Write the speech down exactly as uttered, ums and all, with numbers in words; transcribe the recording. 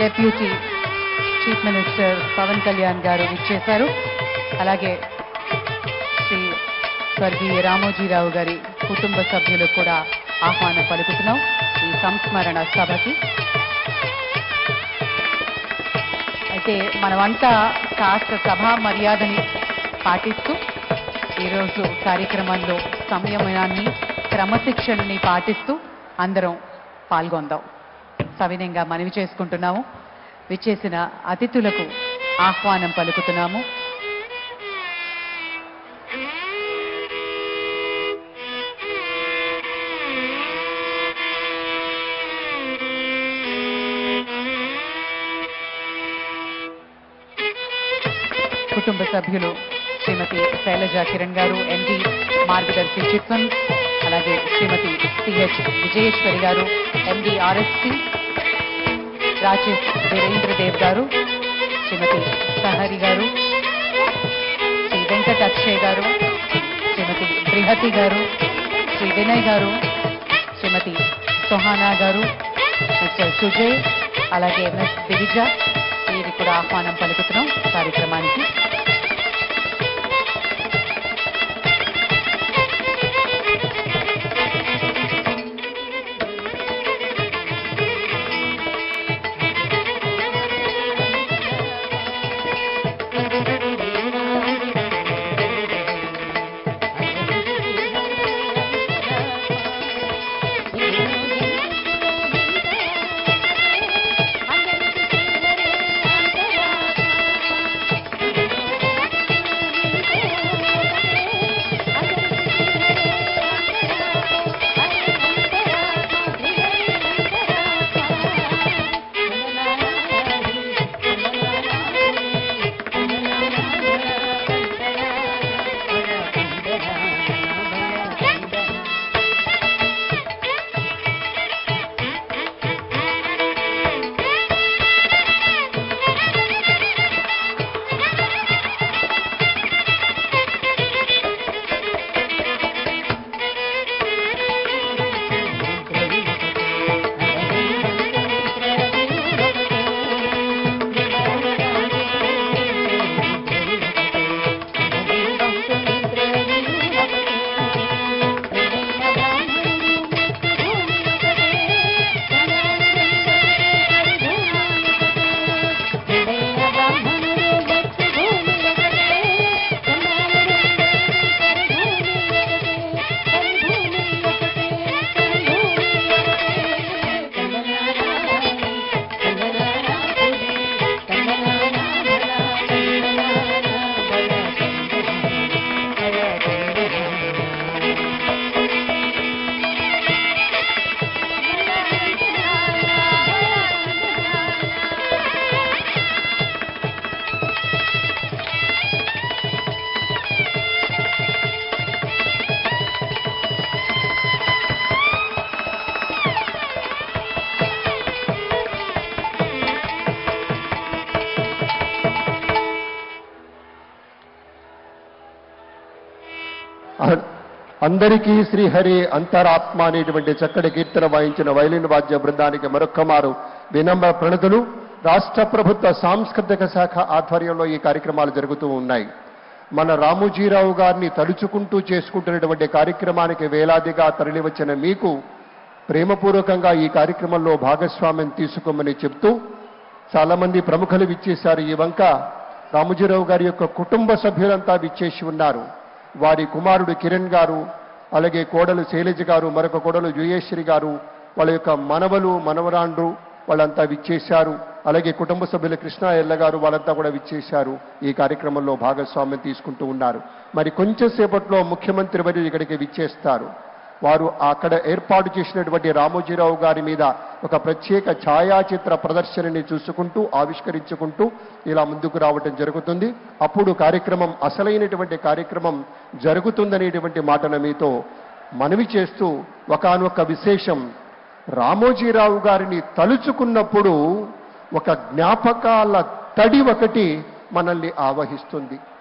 Deputy chief minister Pawan Kalyan గారు విచ్చేశారు. అలాగే శ్రీ స్వర్గీయ రామోజీరావు గారి కుటుంబ సభ్యులకు కూడా ఆహ్వానం పలుకుతున్నాం ఈ సంస్మరణ సభకి. అయితే మనమంతా కాస్త సభా మర్యాదని పాటిస్తూ ఈరోజు కార్యక్రమంలో సంయమనాన్ని క్రమశిక్షణని పాటిస్తూ అందరం పాల్గొందాం సవినయంగా మనవి చేసుకుంటున్నాము. విచ్చేసిన అతిథులకు ఆహ్వానం పలుకుతున్నాము. కుటుంబ సభ్యులు శ్రీమతి శైలజా కిరణ్ గారు, ఎండి మార్గదర్శి చిట్ ఫండ్స్, అలాగే శ్రీమతి సిహెచ్ విజయేశ్వరి గారు, ఎండి ఆర్ఎస్సి, రాజేష్ వీరేంద్రదేవ్ గారు, శ్రీమతి సహరి గారు, శ్రీ వెంకట అక్షయ్ గారు, శ్రీమతి బృహతి గారు, శ్రీ వినయ్ గారు, శ్రీమతి సోహానా గారు, మిస్టర్ సుజయ్, అలాగే మిస్ దివిజ, వీరికి కూడా ఆహ్వానం పలుకుతున్నాం కార్యక్రమానికి. అందరికీ శ్రీహరి అంతరాత్మ అనేటువంటి చక్కటి కీర్తన వాయించిన వైలిన్ వాద్య బృందానికి మరొక్కమారు వినమ్ర ప్రణతులు. రాష్ట్ర ప్రభుత్వ సాంస్కృతిక శాఖ ఆధ్వర్యంలో ఈ కార్యక్రమాలు జరుగుతూ ఉన్నాయి. మన రామోజీరావు గారిని తలుచుకుంటూ చేసుకుంటున్నటువంటి కార్యక్రమానికి వేలాదిగా తరలివచ్చిన మీకు ప్రేమపూర్వకంగా ఈ కార్యక్రమంలో భాగస్వామ్యం తీసుకోమని చెప్తూ చాలా మంది ప్రముఖులు విచ్చేశారు. ఈ వంక రామోజీరావు గారి యొక్క కుటుంబ సభ్యులంతా విచ్చేసి ఉన్నారు. వారి కుమారుడు కిరణ్ గారు, అలాగే కోడలు శైలజ గారు, మరొక కోడలు జయేశ్వరి గారు, వాళ్ళ యొక్క మనవలు మనవరాండ్రు వాళ్ళంతా విచ్చేశారు. అలాగే కుటుంబ సభ్యులు కృష్ణ ఎల్ల గారు వాళ్ళంతా కూడా విచ్చేశారు. ఈ కార్యక్రమంలో భాగస్వామ్యం తీసుకుంటూ ఉన్నారు. మరి కొంచెం సేపట్లో ముఖ్యమంత్రి వర్యులు ఇక్కడికి విచ్చేస్తారు. వారు అక్కడ ఏర్పాటు చేసినటువంటి రామోజీరావు గారి మీద ఒక ప్రత్యేక ఛాయాచిత్ర ప్రదర్శనని చూసుకుంటూ ఆవిష్కరించుకుంటూ ఇలా ముందుకు రావటం జరుగుతుంది. అప్పుడు కార్యక్రమం అసలైనటువంటి కార్యక్రమం జరుగుతుందనేటువంటి మాటను మీతో మనవి చేస్తూ ఒకానొక విశేషం, రామోజీరావు గారిని తలుచుకున్నప్పుడు ఒక జ్ఞాపకాల తడి ఒకటి మనల్ని ఆవహిస్తుంది.